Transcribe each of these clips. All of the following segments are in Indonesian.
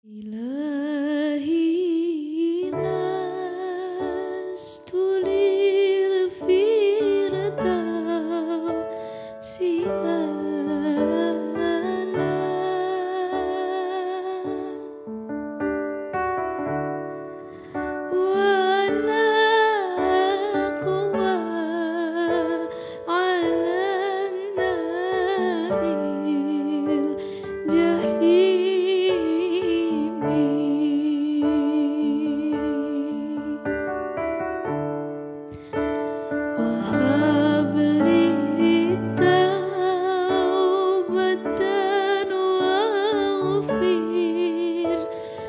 إلهي لست للفردوس أعلى ولا أقوى على النار الجحيم وهب لي توبة واغفر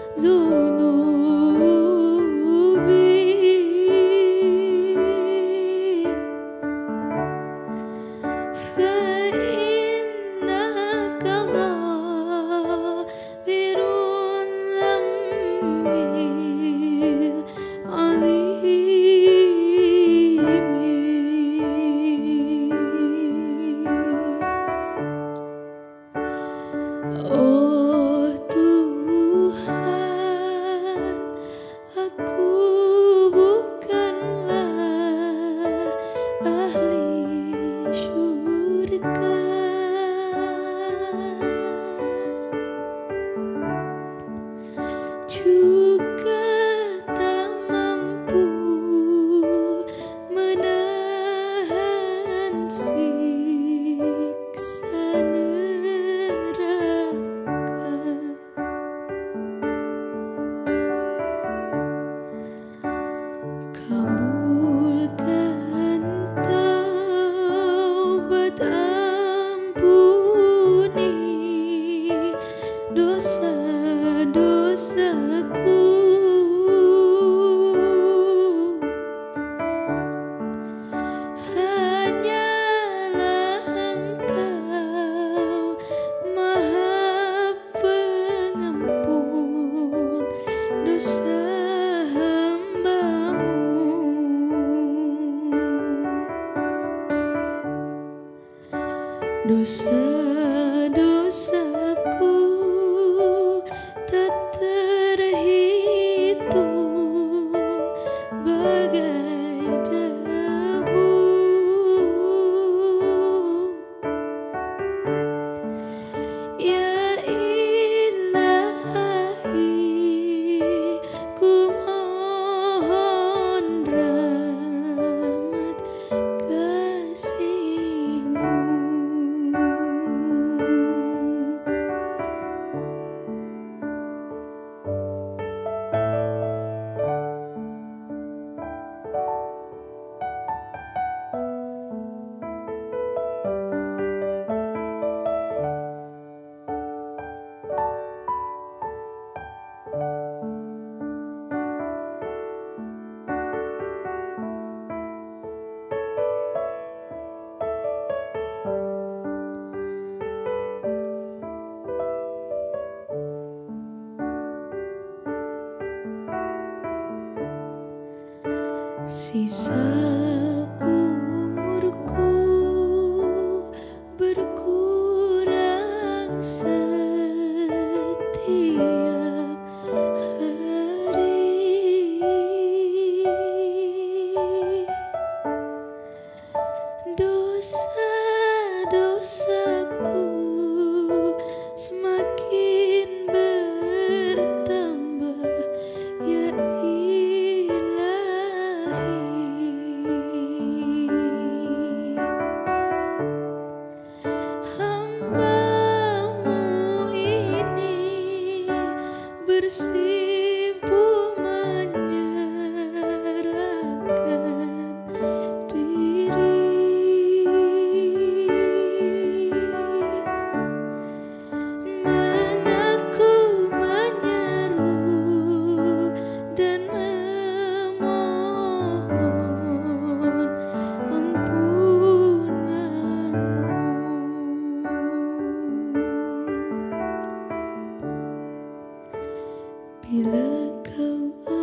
ذنوبي فإنك غافر الذنب Oh Tuhan, aku bukanlah ahli syurga, juga tak mampu menahan siksa neraka. Kabulkan taubat, ampuni dosa-dosaku. Hanyalah Engkau Maha Pengampun dosa hamba-Mu. Dosa-dosaku tak terhitung bagai debu. Ya Ilahi, ku mohon rahmat kasih-Mu. Sisa umurku berkurang setiap hari. Dosa-dosaku semakin bertambah, ya hamba-Mu ini bersimpuh menyerahkan diri, mengaku menyeru dan memohon ampunan-Mu. Bila Kau